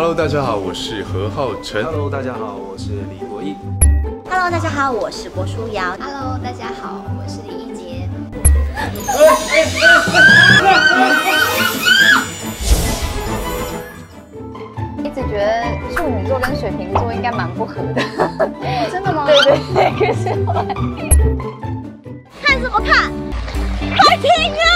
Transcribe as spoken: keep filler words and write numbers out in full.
Hello， 大家好，我是何浩晨。 Hello， 大家好，我是李国毅。 Hello， 大家好，我是郭书瑶。 Hello， 大家好，我是李一洁。 一直觉得处女座跟水瓶座应该蛮不合的。 真的吗？ 对对对，可是后来看什么看？快听啊！